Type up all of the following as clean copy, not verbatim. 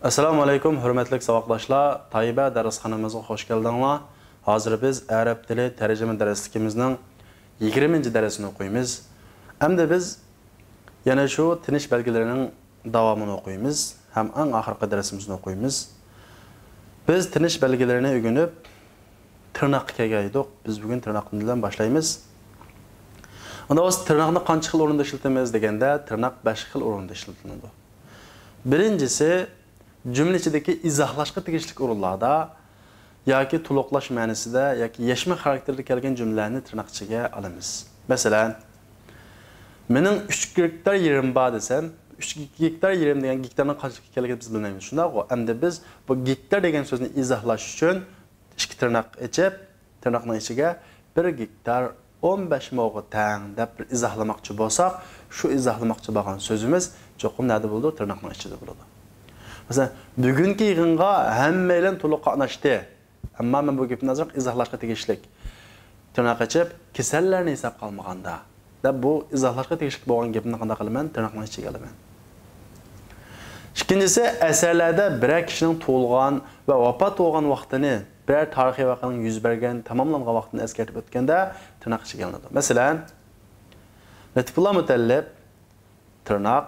Assalomu alaykum, hurmatli saboqdoshlar. Tayyiba darsxonamizga xush keldinglar. Hozir biz arab tili tarjima darsligimizning 20-darsini o'qiymiz. Hamda biz yana shu tinish belgilarining davomini o'qiymiz, ham eng oxirgi darsimizni o'qiymiz. Biz tinish belgilarini o'rganib, tirnoqqa kelgandik. Biz bugun tirnoqdan boshlaymiz. Unda o'z tirnoqni qancha xil o'rinda ishlatamiz deganda, tirnoq 5 xil o'rinda ishlatiladi. Birincisi cümle içindeki izahlashga tegishli o'rinlarda yoki to'liqlash ma'nosida yoki yashma xarakterli kelgan jumlalarni tirnoq ichiga olamiz. Masalan, mening 3 gektar yerim bor desam, 3 gektar yerim degan gektarning qanchaga kelganini biz bilmaymiz. Shundaq-ku. Endi biz bu gektar degan so'zni izohlash uchun ikki tirnoq ichib, tirnoqning ichiga 1 gektar 15 mo'g'i tang deb izohlamoqchi bo'lsak, shu izohlamoqchi bo'lgan so'zimiz cho'qim nada bo'ldi? Tirnoqning ichida bo'ladi. Mesela bugungi yig'inga hammalar to'liq qatnashdi. Ammo men bu gapni azroq izohlashga tegishli. Tirnoq ichib, kasallarni hisob qilmaganda, deb bu izohlashga tegishli bo'lgan gapni qanday qilaman? Tirnoqning ichiga olaman. Ikkinchisi, asarlarda bir kishining tug'ilgan va vafot bo'lgan vaqtini, bir tarixiy voqeaning yuz bergan, tamomlangan vaqtini eskartib o'tganda tirnoq ichiga olinadi. Masalan, Lutfullo Mutallib tirnoq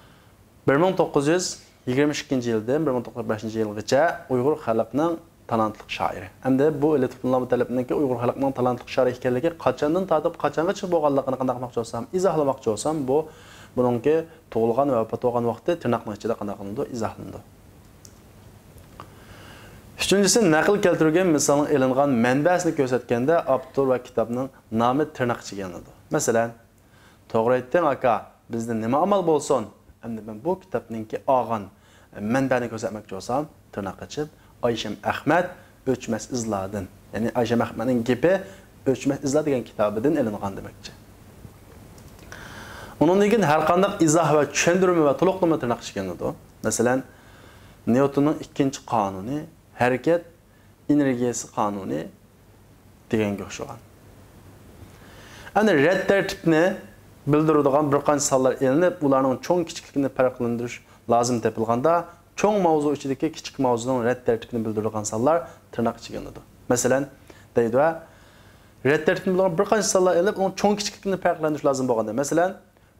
1922 yildan 1905-yilgacha Uyg'ur xalqining talantli shoiri. Hamda bu Lutfullo Mutallibningki Uyg'ur xalqining talantli shoiri ekanligi qachondan tortib qachongacha bo'lganligini qanday qilmoqchi bo'lsam, izohlamoqchi bo'lsam, bu buningki tug'ilgan va vafot bo'lgan vaqti tirnoqning ichida qanday qilindi, izohlandi. Uchinchisi, naql keltirilgan misolning elingan manbasini ko'rsatganda avtor va kitobning nomi tirnoq ichiga olinadi. Masalan, to'g'ri aytding aka, bizda nima amal bo'lsin? Endi men bu kitobningki olgan manbani ko'rsatmoqchi bo'lsam, tirnoq ichib Aysham Ahmad o'chmas izlardan, ya'ni Aysham Ahmadning gapi o'chmas izlar degan kitobidan ilingan demakchi. Undan keyin har qanday izoh va tushuntirma va to'liqlama tirnoq ichiga olinadi. Masalan, Newtonning ikkinchi qonuni, harakat energiyasi qonuni deganga o'xshagan. Ana rad tartibni bildiradigan bir qancha sonlar elinib, ularning cho'ng kichikligini farqlantirish lozim topilganda, cho'ng mavzu ichidagi kichik mavzuning rad tartibini bildiradigan sonlar tirnoq ichiga olinadi. Masalan, deydi va rad tartibini bildirgan bir qancha sonlar elinib, uning cho'ng kichikligini farqlantirish lozim bo'lganda, masalan,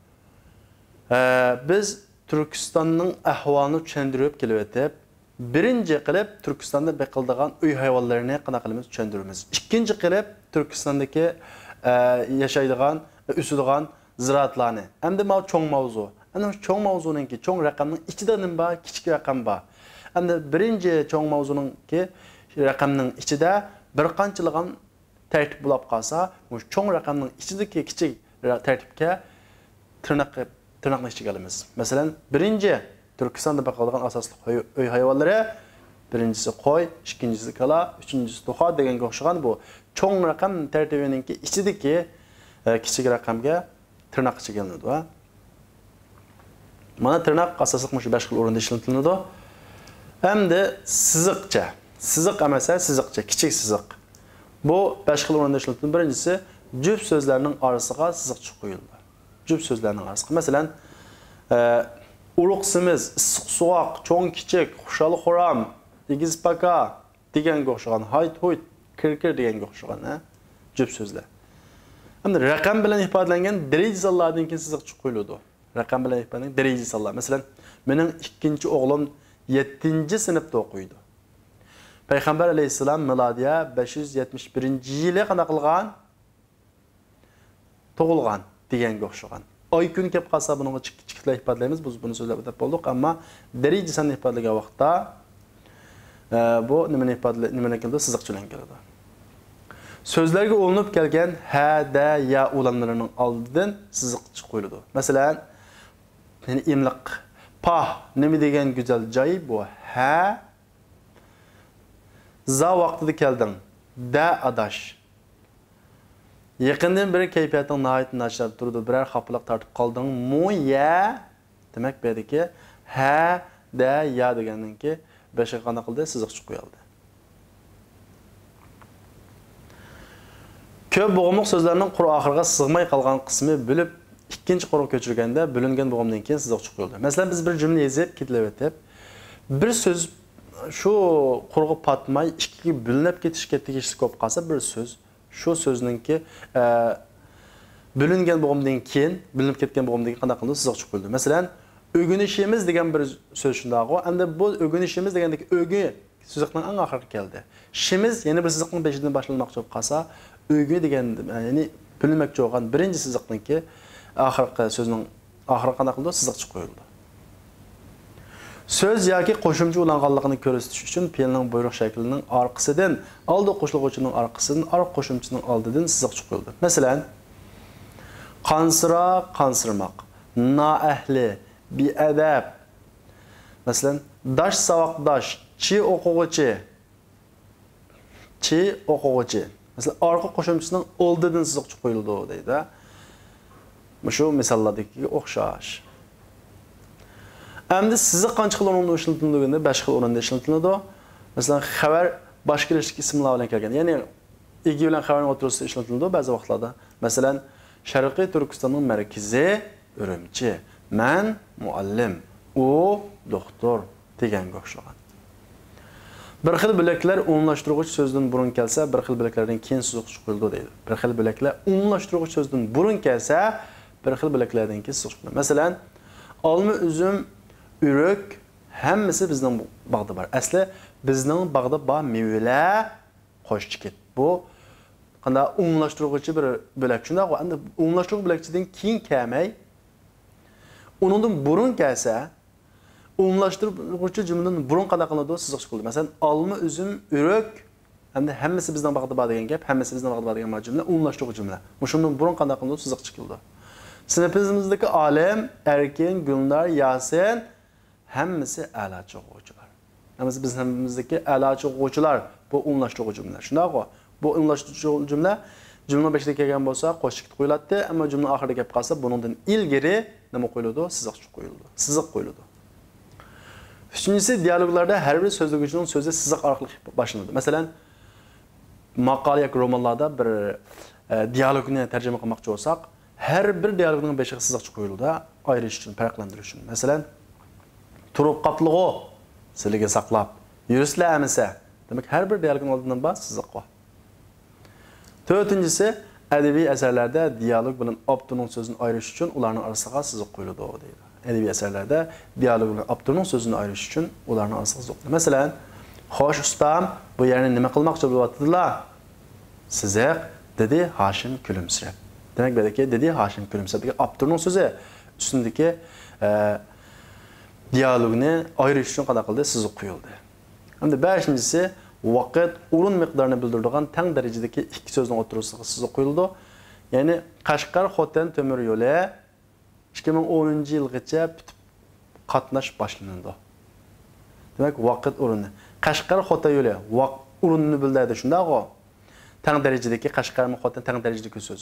biz Turkistonning ahvolini tushuntirib kelib o'tib, birinchi qilib Turkistonda beqildigan uy hayvonlarini qanday qilamiz tushuntiramiz. Ikkinchi qilib Turkistondagi yashaydigan, o'sadigan ziraatlarni. Endi bu cho'ng mavzu. Ana cho'ng mavzuningki cho'ng raqamning ichida nima bor, kichik raqam bor. Endi birinchi cho'ng mavzuningki raqamning ichida bir qanchaligan tartib bo'lib qolsa, bu cho'ng raqamning ichidagi kichik tartibga tirnoqni ichiga olamiz. Masalan, birinchi Turkistonda beqildigan asosli uy hayvonlari, birinchisi qo'y, ikkinchisi kala, uchinchisi to'xa deganga o'xshagan bu cho'ng raqam tartibiningki ichidagi kichik raqamga tirnoq ichiga olinadi va mana tirnoq asosliq shu 5 xil o'rinda ishlatiladi. Hamda siziqcha, siziq emas, siziqcha, kichik siziq. Bu 5 xil o'rinda ishlatiladi. Birinchisi, juft so'zlarning orasiga siziqcha qo'yildi. Juft so'zlarning orasiga. Masalan, uruqsimiz, issiq suvoq, cho'ng kichik, xushal xuram, egiz paka deganga o'xshagan, hayt huyt, kirkir deganga o'xshagan, juft so'zlar. Hamda raqam bilan ifodalangan daraja sonlardan keyin siziqcha qo'yiladi. Raqam bilan ifodalangan daraja sonlar. Masalan, mening ikkinchi o'g'lim 7-sinfda o'qiydi. Payg'ambar alayhisalom milodiya 571-yili qana qilgan? Tug'ilgan deganga o'xshagan. Oy kun kelib qolsa buni kichiklar ifodalaymiz. Biz buni so'zlab o'tib bo'ldik, ammo daraja sonini ifodalagan vaqtda bu nimani ifodalaydi? Nimani keldi? Siziqcha bilan keladi. Sözlerge olunup kelgen ha, da, ya ulanlarının aldıdan siziqcha qo'yiladi. Masalan, yani imliq, pah, nima degan güzel joy bu? Ha, za vaqtida kelding, da adash. Yaqindan beri kayfiyating nihoyat nachar turdi, birer xafaliq tortib qolding, mu ya? Demak, bu yerdagi ha, da, ya degandan-ki beşga qanday qildi? Siziqcha qo'yildi. Köp bo'g'imliq so'zlarning qur oxiriga sig'may qolgan qismi bo'lib, ikkinchi qur'a ko'chirganda bo'lingan bo'g'imdan keyin siziqcha qo'yildi. Masalan, biz bir jumla yozib, ketilib o'tib, bir söz şu qurg'ib patmay ikkiga bo'linib ketishga tegishli ko'p qolsa bir söz shu so'zningki bo'lingan bo'lgandan keyin bo'linib ketgan bo'lgandan keyin qanday qildi sizoq chiqib qo'yildi. Masalan, o'ginishimiz degan bir so'z shunday. Endi bu o'ginishimiz degandagi o'gi so'zning eng oxiriga keldi. Shimiz yana bir siziqning beshidan boshlanmoqchi bo'lib qolsa, o'gi degan ya'ni bo'linmoqchi bo'lgan birinchi siziqningki oxirgi so'zning oxiriga qanday qildi siziq chiqib qo'yildi. Söz yoki qo'shimcha ulanganligini ko'rsatish uchun fe'lning buyruq shaklining orqasidan, oldi qo'shiluvchining orqasidan, orqa qo'shimchining oldidan siziq chiqib qo'yildi. Masalan, qansira, qansirmoq, noahli, beadab. Masalan, dash saboqdosh, chi o'quvchi, chi o'quvchi. Masalan, orqa qo'shimchining oldidan siziq chiqib qo'yildi deydi. Shu misollardagiga o'xshash. Endi siziq qancha xil o'rinda ishlatiladi, 5 xil o'rinda ishlatiladi. Masalan, xabar boshqa ismlar bilan kelgan. Ya'ni egi bilan xabarning o'rtasida ishlatiladi ba'zi vaqtlarda. Masalan, Sharqiy Turkistonning markazi Urumchi. Men muallim, u doktor deganga o'xshagan. Bir xil bo'laklar umumlashtiruvchi so'zdan burun kelsa, bir xil bo'laklardan keyin siziq chiqib qo'yildi deydi. Bir xil bo'laklar umumlashtiruvchi so'zdan burun kelsa, bir xil bo'laklardan keyin siziq chiqadi. Masalan, olma, uzum, ürük hammasi bizning bog'da bor. Asli bizning bog'da bor mevalar qo'shchikit. Bu qanday umumlashtiruvchi bir bo'lak. Shunday, endi umumlashtiruvchi bo'lakchidan keyin kelmay, uningdan burun kelsa, umumlashtiruvchi jumladan burun qanday qiladi siziq chiqildi. Masalan, olma, uzum, ürük endi hammasi bizning bog'da bor degan gap, hammasi bizning bog'da bor degan jumla umumlashtiruvchi jumla. Shundan burun qanday qiladi siziq chiqildi. Sinfimizdagi Alim, Erkin, Gulnar, Yasin hammasi a'lochi o'quvchilar. Hammasi biz sinfimizdagi a'lochi o'quvchilar bu umumlashtiruvchi jumla. Shundaqmi? Bu umumlashtiruvchi jumla beshida kelgan bo'lsa qo'shib qo'yiladi, ammo jumla oxirida gap qolsa buningdan ilgari nima qo'yiladi? Siziq qo'yiladi. Siziq qo'yiladi. Uchinchisi, dialoglarda har bir so'zlovchining so'zi siziq orqali boshlanadi. Masalan, maqola yoki romanlarda bir dialogni tarjima qilmoqchi bo'lsak, her bir dialogning beshiga siziq qo'yiladi, ayirish uchun, farqlantirish uchun. Masalan, turib qaplig'i sizlarga saqlab, yurishlarmisa. Demak, har bir dialogning oldidan bor siziq bor. To'rtinchisi, adabiy asarlarda dialog bilan avtorning so'zini ayirish uchun ularning orasiga siziq qo'yiladi deydi. Adabiy asarlarda dialog bilan avtorning so'zini ayirish uchun ularning orasiga siziq qo'yiladi. Masalan, "Xo'sh ustam, bu yerni nima qilmoqchi bo'lyaptilar?" Siziq dedi Hashim kulimsirab. Demek belki dedi Hashim kulimsirab degan avtorning so'zi ustundagi diyalogni ayirish uchun qanday qildi? Siziq qo'yildi. Endi 5-inchisi vaqt, o'rin miqdorini bildiradigan teng darajadagi ikki so'zning o'rtasiga siziq qo'yildi. Ya'ni Qashqar Xotin temir yo'li 2010-yilgacha qatnash boshlanadi. Demak, vaqt o'rini. Qashqar Xotin yo'li o'rinni bildiradi shundaqmi? Teng darajadagi Qashqar Xotin teng darajadagi so'z.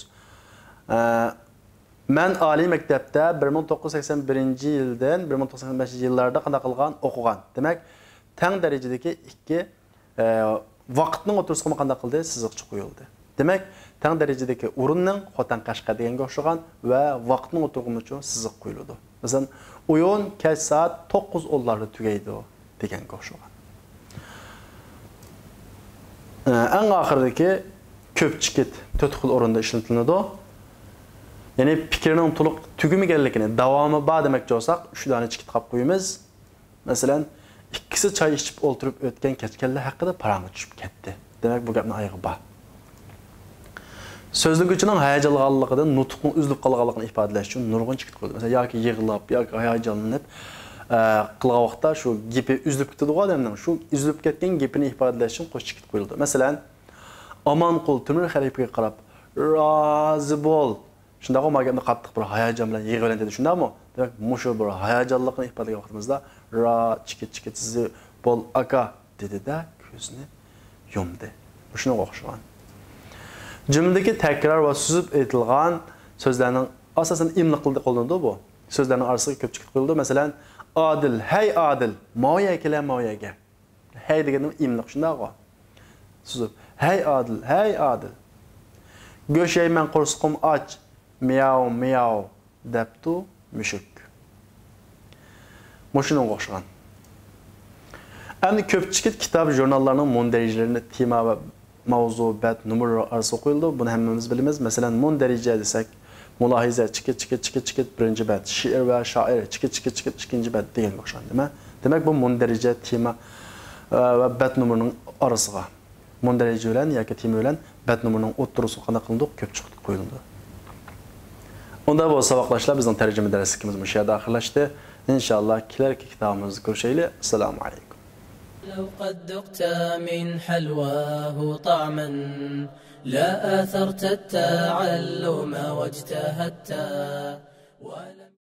Men oliy maktabda 1981-yildan 1985-yillarda qanday qilgan o'qigan. Demak, teng darajadagi ikki vaqtning o'rtasiga qanday qildi? Siziq qo'yildi. Demak, teng darajadagi o'rinning Xotin Qashqar deganga o'xshagan va vaqtning o'rtasiga siziq qo'yildi. Masalan, o'yin kech soat 9:10larda tugaydi deganga o'xshagan. Eng oxiridagi ko'pchilik 4 xil o'rinda ishlatiladi. Ya'ni fikrning to'liq tugumaganligini, davomi bor demoqchi bo'lsak, 3 dona chikit qilib qo'yamiz. Masalan, ikkisi choy ichib o'tirib o'tgan kechkanlar haqida parang'i tushib ketdi. Demak, bu gapning oyog'i bor. So'zlovchining hayajonlanganligidan nutqning uzilib qolganligini ifodalash uchun nurg'un chikit qo'yildi. Masalan, yoki yig'lab, yoki hayajonlanib qilgan vaqtda shu gapi uzilib ketadi odamning, shu uzilib ketgan gapini ifodalash uchun qo'sh chikit qo'yildi. Masalan, Omonqul Temur xalifaga qarab, "Rozi bo'l." Shundaqo mag'amni qattiq bir hayajon bilan yig'ilgan dedi, shundaqmi? Demak, mushu bir hayajonlikni ifodalagan vaqtimizda chikit sizni bo'l aka dedi-da, ko'zini yumdi. Shunga o'xshagan. Jumladagi takror va suzib aytilgan so'zlarning asosan imlo qildi qo'llanadi bu. So'zlarning orasiga ko'pchilik qo'yildi. Masalan, adil, hey adil, moya kelar moyaga. Hey deganim imlo shundaqo. Suzib, hey adil. Go'shayman qo'rsqim och, miyav miyav debtu mushuk. Mushunga o'xshagan. Endi ko'pchilik kitob, jurnallarning mundarijlarini tema va mavzu, bat, numar orasida qo'yildi. Buni hammamiz bilamiz. Masalan, mundarija desak, mulohiza chikit birinchi bat, she'r va shoir chikit ikkinchi bat degan o'xshaydi, nima? Demak, bu mundarija tema va bat numarining orasiga mundarija bilan yoki tema bilan bat numarining o'ttirisi qanday qilindi? Ko'pchilik qo'yildi. Unda bu saboqlashlar bizning tarjima darsligimiz bu yerda oxirlashdi. Inshaalloh kelarki kitobimizda ko'rishaylik. Assalomu alaykum. لو قد ذقت من حلواه طعما لا آثرت التعلم واجتهدت